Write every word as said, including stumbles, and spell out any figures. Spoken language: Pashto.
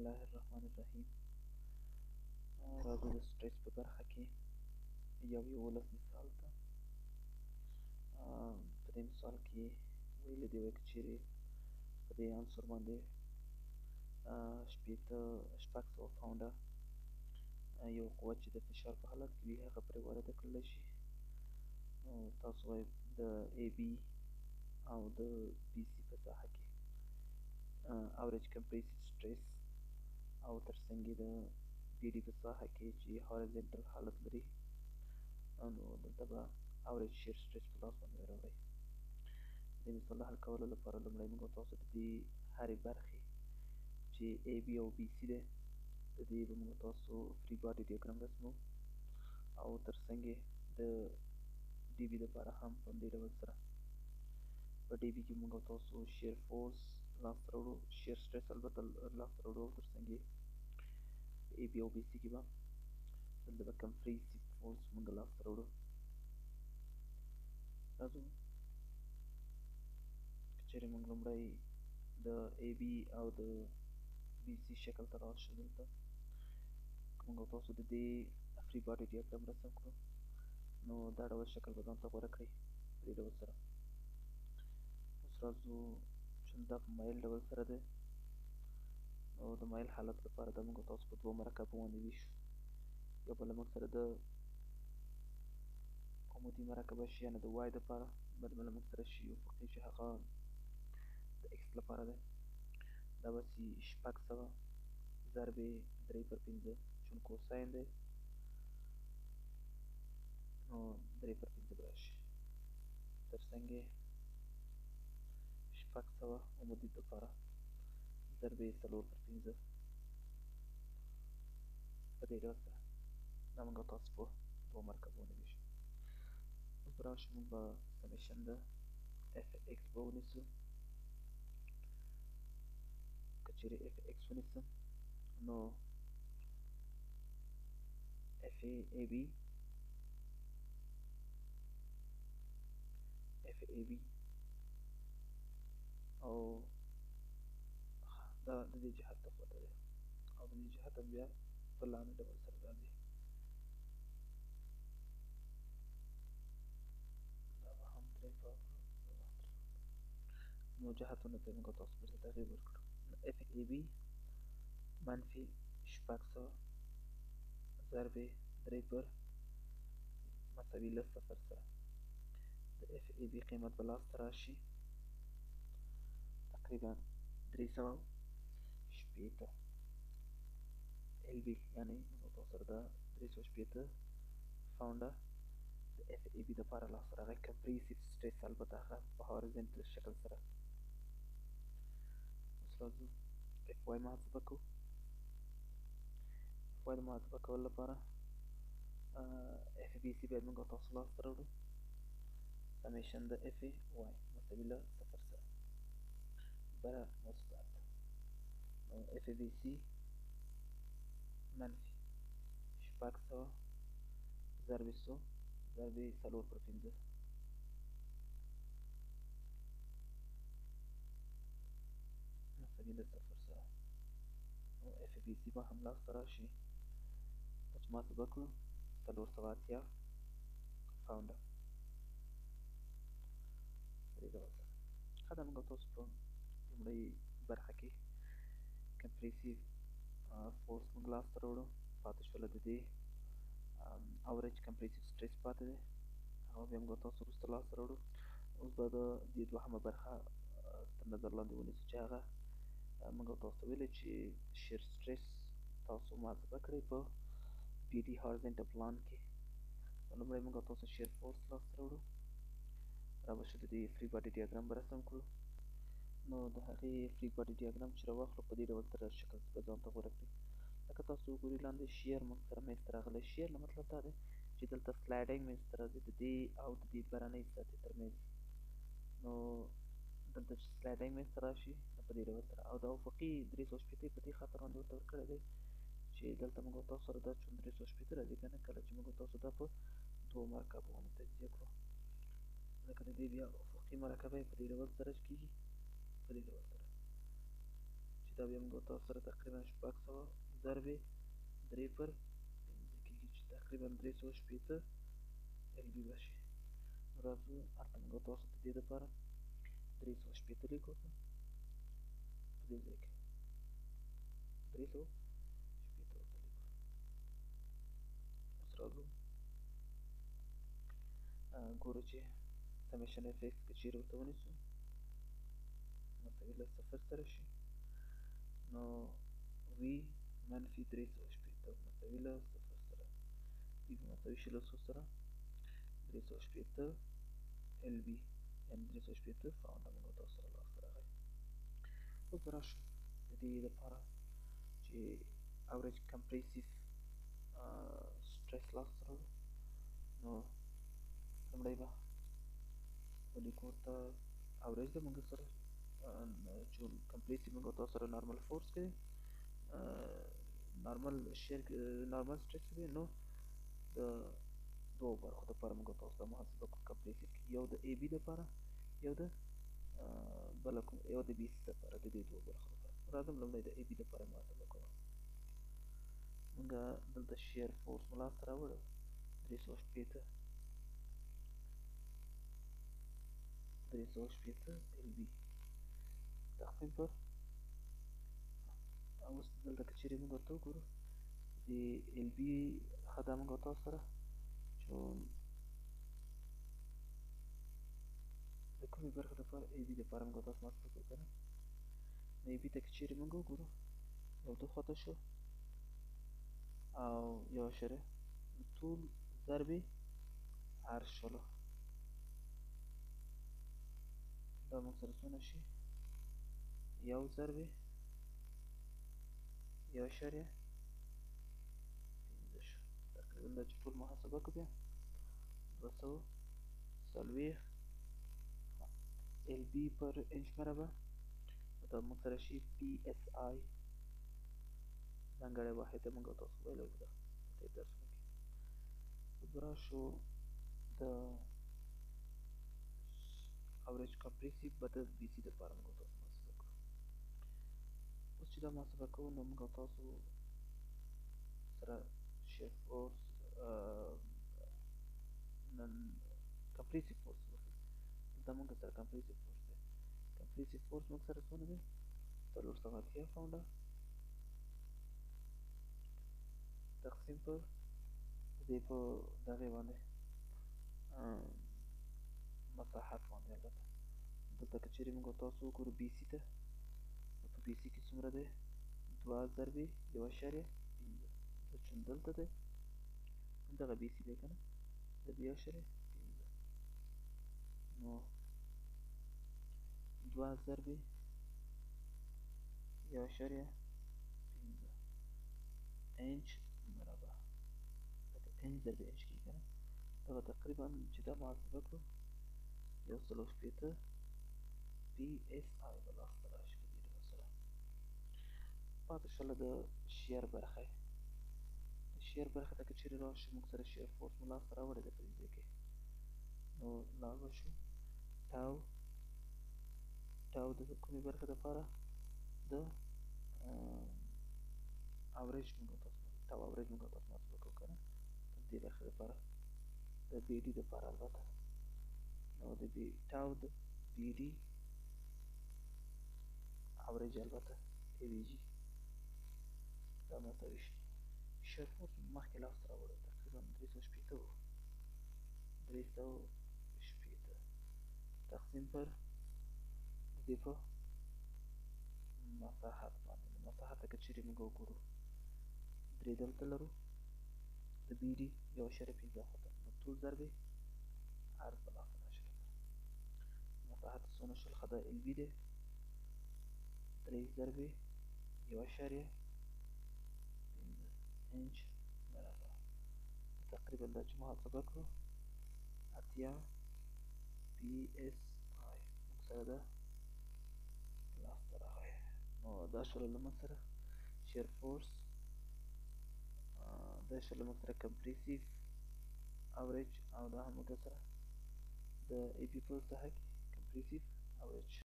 الله الرحمن الرحیم. راځو د سټرس په برخه کې یو یولس مثال ته. په دې مثال کې ویلي دي که چیرې په دې عنصر باندې شپېته شپږ سوه پاونډه یو قوت چې د فشار په حالت کې وي هغه پرې وارده کړلی شي. نو تاسو وایئ د ای بي او د بي سي په ساحه کې اوریج کمپریسیو سټریس او ترڅنګ یې د ډي ډي په ساحه کې چې هارزنټل حالت لري، نو دلته به اوریج شیر سټریس په لاس باندې راوړئ. د مثال د حل کولو لپاره لومړی موږ تاسو د دې هرې برخې چې ای بي او بي سي دی د دې به موږ تاسو فری باډي ډیاګرام رسمو او ترڅنګ یې د ډي بي دپاره هم په همدې ډول سره په ډي بي کې موږ تاسو شیر فورس لاسته راوړو، شیر سټریس البته لاسته راوړو، او ترڅنګ یې په ای بي او بي سي کې به دلته به کمپریسیو فورس موږ لاسته راوړو. راځو که چیرې موږ لومړی د ای بي او د بي سي شکل ته راشو، دلته که موږ تاسو د دې فری باډي ډیاګرام رسم کړو نو دا ډول شکل به ځان ته غوره کړئ په دې ډول سره. اوس راځو چې دا په مایل ډول سره دی، نو د مایل حالت لپاره دا موږ تاسو په دوو مرکبو باندې ویشو. یو به له موږ سره د عمودي مرکبه شي، یعنې د وای دپاره، بل به له موږ سره شي افقي چې هغه د ایکس لپاره دی. دا به سي شپږ سوه ضربې درې پر پنځه چون کوساین دی، نو درې پر پنځه به راشي. ترڅنګ یې شپږ سوه عمودي دپاره ضربې څلور پر پنځه په دې ډول سره. دا موږ تاسو په دوو مرکبو باندې ویشو. اوس به راشو موږ به سمیشن د اف ایکس به ونیسو. که چیرې اف ایکس ونیسم نو اف ای بي اف ای بي او دا د دې جهت ته خواته دی او د دې جهت هم بیا په لاندې ډول سره راځي. دا به هم ترې په نو جهتونو ته موږ تاسو بیرته تغییر ورکړو. اف ای بي منفي شپږ سوه ضربې درې پر مساوي له صفر سره د اف ای بي قیمت به لاسته راشي تقریبا درې سوه شپېته ال بي، یعنې موږ تاسو سره دا درې سوه شپېته پاونډه د اف ای بي دپاره لاسته راغی. کمپریسیو سټریس البته هغه په هارزنټل شکل سره. اوس راځو اف وای محاسبه کوو. اف وای د محاسبه کولو لپاره اف بي سي باید موږ تاسو لاسته راوړو. سمیشن د اف وای مساوي له صفر سره بره مثبت، نو اف بي سي منفي شپږ سوه ضربې څو ضربې څلور پر پنځه مساوي له صفر سره، نو اف بي سي به هم لاسته راشي دا چې محاسبه کړو څلور سوه اتیا پاونډه په دې ډول سره. ښه ده، موږ تاسو په لومړۍ برخه کې کمپریسیو فورس موږ لاسته راوړو، پاتې شوله د دې اوریج کمپریسیو سټریس پاتې دی، هغه بیا موږ تاسو وروسته لاسته راوړو. اوس به د دې دوهمه برخه تر نظر لاندې ونیسو چې هغه موږ تاسو ته ویلې چې شیر سټریس تاسو محاسبه کړئ په بي ډي هارزنټل پلان کې. لومړی موږ تاسو شیر فورس لاسته راوړو، را به شو د دې فری باډي ډیاګرام به رسم کړو. نو د هغې فری باډي ډیاګرام چې راواخلو په دې ډول سره شکل به ځان ته غوره کړي. لکه تاسو وګورئ لاندې شیر موږ سره منځته راغلی. شیر نه مطلب دا دی چې دلته سلایډینګ منځته راځي د دې او د دې برنۍ سطحې ترمنځ. نو دلته چې سلایډینګ منځته راشي نو په دې ډول سره، او دا افقي درې سوه شپېته په دې خاطر باندې ورته ورکړی دی چې دلته موږ تاسو سره دا چون درې سوه شپېته راځي که نه، کله چې موږ تاسو دا په دوو مرکبو باندې تجزیه کړو، ځکه د دې بیا افقي مرکبه یې په دې ډول سره کېږي، په دې ډول سره چې دا بیا موږ تاسو سره تقریبا شپږ سوه ضربې درې پر پنځه کېږي چې تقریبا درې سوه شپېته ال بي به شي. نو راځو هلته موږ تاسو د دې دپاره درې سوه شپېته لیکو په دې ځای کې درې سوه شپېته ورته لیکو. اوس راځو ګورو چې سمیشن اف ایکس که چیرې ورته ونیسو مساوي له صفر سره شي، نو وي منفي درې سوه شپېته مساوي له صفر سره وي به مساوي شي له څو سره درې سوه شپېته ال بي یعنې درې سوه شپېته فاونډ موږ تاسو سره لاسته راغی. اوس به راشو د دې دپاره چې اوریج کمپریسیو سټرس لاسته راوړو، نو لومړی به ولیکو ورته اوریج ده موږ سره چې کمپریسیو موږ تاسو سره نارمل فورس کې نارمل شیر نارمل سټرس کې نو د دوو برخو دپاره موږ تاسو ته محاسبه کړو کمپریسیو کې، یو د ای بي دپاره یو د بله کوم یو د بي سي دپاره د دې دوو برخو دپاره. راځم لومړی د ای بي دپاره محاسبه کوو. موږ دلته شیر فورس مو لاسته راوړی درې سوه شپېته درې سوه شپېته ال بي تقسیم پر اوس دلته که چیرې موږ ورته وګورو د ال بي ښه ده موږ تاسو سره چون د کومې برخې دپاره ای بي دپاره موږ تاسو محاسبه کوو که نه، نو ای بي ته که چیرې موږ وګورو یو دوه خواته شو او یو اعشاریه طول ضربې عرض شولو دا موږ سره څونه شي یو ضربې یو اعشاریه پنځه شو. تقریبا دا چې ټول محاسبه کړو بیا دوه سوه څلوېښت ال بي پر انچ مربع دا موږ سره شي پي اس آی ځانګړی واحد موږ تاسو ویلی وو ده په دې درسونو کې. اوس به راشو د اوریج کمپریسیو به د بي سي دپاره موږ تاسو محاسبه کړو. اوس چې دا محاسبه کوو نو موږ تاسو سره شیر فورس نن کمپریسیو فورس دلته موږ سره کمپریسیو فورس دی کمپریسیو فورس موږ سره څونه دی څلور سوه اتیا پاونډه تقسیم پر دې په دغې باندې مساحت باندې البته دلته که چیرې موږ تاسو وګورو بي سي ته نو په بي سي کې څومره دی دوه ضربې یو اعشاریه پنځه چون دلته دی همدغه بي سي دی که نه د دوه اعشاریه پنځه نو دوه ضربې یو اعشاریه پنځه انچ مربع لکه انچ ضربې انچ کېږي که نه دغه تقریبا چې دا محاسبه کړو یو سل او شپېته پي اس آی به لاسته راشي په دې ډول سره. پاتې شوله د شیر برخه د شیر برخې ته که چیرې راشو موږ سره شیر فورس مو لاسته راوړی دی په دې ځای کې نو لاړ به شو ټاو ټاو د کومې برخې دپاره د اوریج موږ تاسو ټاو اوریج موږ تاسو محاسبه کوو که نه د دې برخې دپاره د بي ډي دپاره البته نو د بي ټاو د بي ډي اوریج البته ای وي جي دا مساوي شي شیر فورس مخکې لاسته راوړی تقریبا درې سوه شپېته و درې سوه شپېته تقسیم پر دې په مساحت باندې د مساحت ته که چیرې موږ وګورو درې دلته لرو د بي ډي یو اعشاریه پنځه خواته نو طول ضربې عرض به لاسته راشي مساحت څونه شول ښه دا ال بي دی درې ضربې یو اعشاریه پنځه انچ مربع تقریبا دا چې محاسبه کړو اتیا پي اس آی موږ سره ده لاسته راغی. نو دا شوله له موږ سره شیر فورس دا شوله موږ سره کمپریسیو اوریج او دا هم موږ سره د ای بي په ساحه کې کمپریسیو اوریج